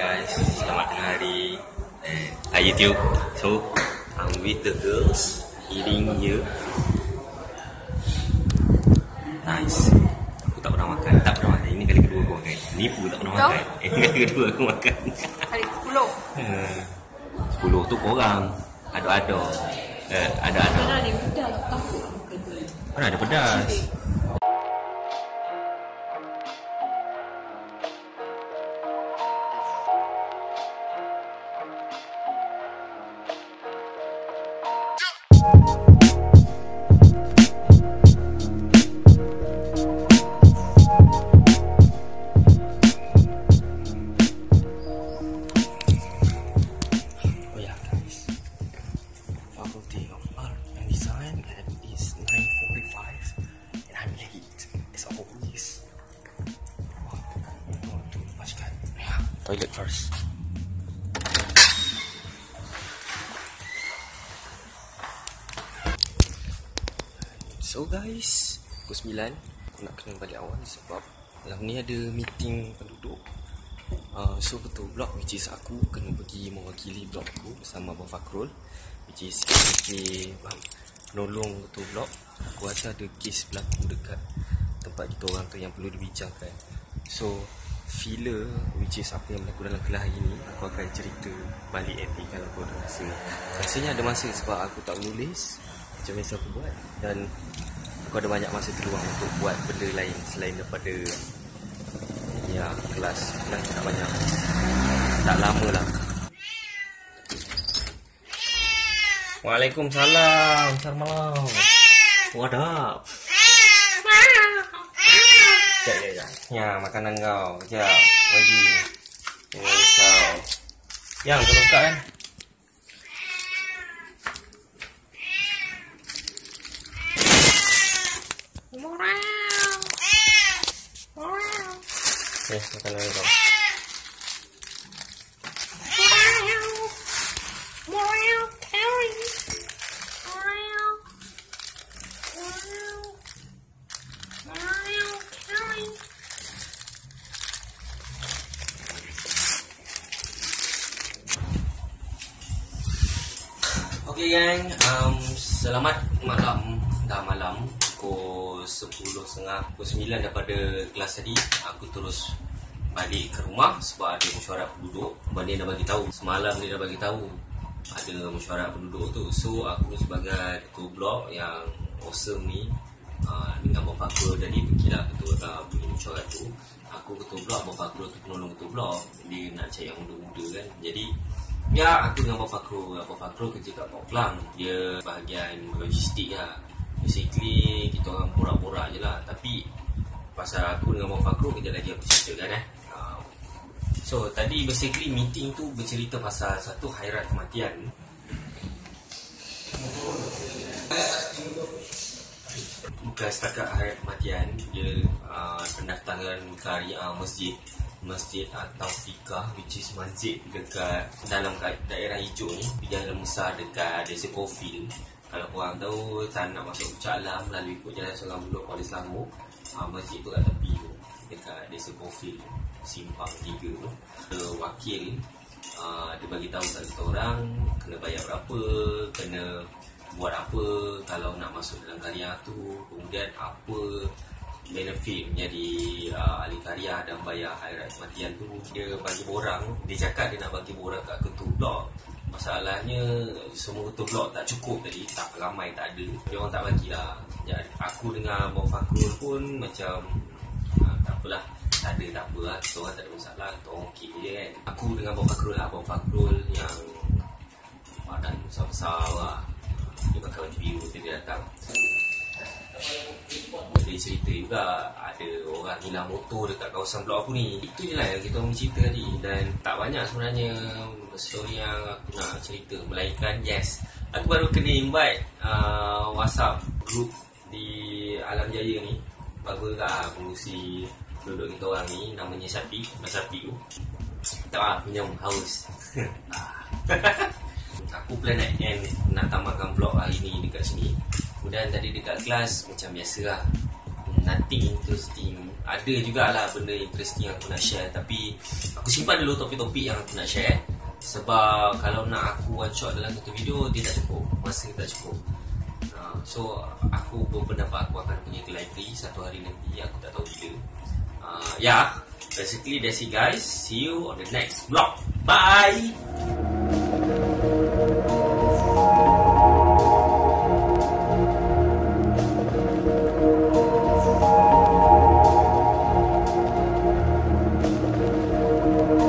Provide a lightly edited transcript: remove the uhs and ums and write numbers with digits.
guys, selamat tengah hari YouTube. So I'm with the girls eating here. Nice. Aku tak pernah makan. Ini kali kedua aku makan. Nipu tak pernah makan. Ini kali kedua aku makan. Kali 10. 10 tu korang. Ada-ada. Mana ada pedas takut. Mana ada pedas. Toilet first. So guys, pukul 9 aku nak kena balik awal sebab malam ni ada meeting penduduk. So ketua blok which is aku kena pergi mewakili blok aku bersama Abang Fakrul, which is penolong ketua blok. Aku rasa ada kes berlaku dekat tempat kita orang tu yang perlu dibincangkan. So filler which is apa yang berlaku dalam kelas hari ni, aku akan cerita balik nanti kalau aku ada masa. Rasanya ada masa sebab aku tak menulis macam biasa aku buat, dan aku ada banyak masa terluang untuk buat benda lain selain daripada kelas tak banyak, tak lama lah. Waalaikumsalam, selamat malam. Wadap. Sekejap. Ya, makanan kau. Sekejap. Bagi. Risau. Yang, kau buka kan? Makanan kau. Okay gang, selamat malam. Dah malam, pukul 10.30, pukul 9 daripada kelas tadi. Aku terus balik ke rumah sebab ada mesyuarat penduduk. Abang dia dah bagi tahu, semalam dia dah bagi tahu ada mesyuarat penduduk tu. So aku sebagai ketua blok yang awesome ni, dengan Abang Fakrul tadi pergilah ketua punya mesyuarat tu. Aku ketua blok, Abang Fakrul tu penolong ketua blok. Dia nak cari yang muda-muda kan. Jadi aku dengan Abang Fakrul kerja kat Poklang. Dia bahagian logistik lah. Basically kita orang borak-borak je lah. Tapi pasal aku dengan Abang Fakrul, kejap lagi aku ceritakan So tadi basically meeting tu bercerita pasal satu hairat kematian. Bukan setakat hairat kematian, dia pendaftaran karya Masjid Taufikah, which is masjid dekat dalam daerah hijau ni, di Jalan Besar dekat Desa Kofil. Kalau korang tahu tak nak masuk Puncak Alam, lalu ikut Jalan Sungai Buloh, Kuala Selangor, masjid tu kat tepi tu, dekat Desa Kofil, Simpang 3 tu. Wakil dia bagi tahu kat kita orang kena bayar berapa, kena buat apa kalau nak masuk dalam karya tu, kemudian apa benefit menjadi ahli karya dan bayar hairat kematian tu. Dia bagi borang, dia cakap dia nak bagi borang kat ketua blok. Masalahnya semua ketua blok tak cukup tadi, tak ramai, tak ada. Dia orang tak bagilah. Jadi aku dengan Abang Fakrul pun macam tak apalah, tak ada, tak apa lah. Kita orang tak ada masalah, kita orang okey je kan. Aku dengan Abang Fakrul lah, Abang Fakrul yang badan besar-besar lah, dia pakai baju biru tu, dia datang. Dia cerita juga ada orang hilang motor dekat kawasan blok aku ni. Itu je lah yang kita orang cerita tadi. Dan tak banyak sebenarnya story yang aku nak cerita, melainkan aku baru kena invite WhatsApp group di Alam Jaya ni. Bagus lah pengurusi penduduk kita orang ni, namanya Syafiq. Mas Syafiq tu tak minum haus. Aku plan nak tamatkan vlog hari ni dekat sini. Kemudian tadi dekat kelas macam biasa lah, nothing interesting. ada jugalah benda interesting yang aku nak share, tapi aku simpan dulu topik-topik yang aku nak share. Sebab kalau nak aku one shot dalam satu video, dia tak cukup, masa dia tak cukup. So aku berpendapat aku akan punya library satu hari nanti, aku tak tahu bila. Yeah, basically that's it guys. See you on the next vlog. Bye.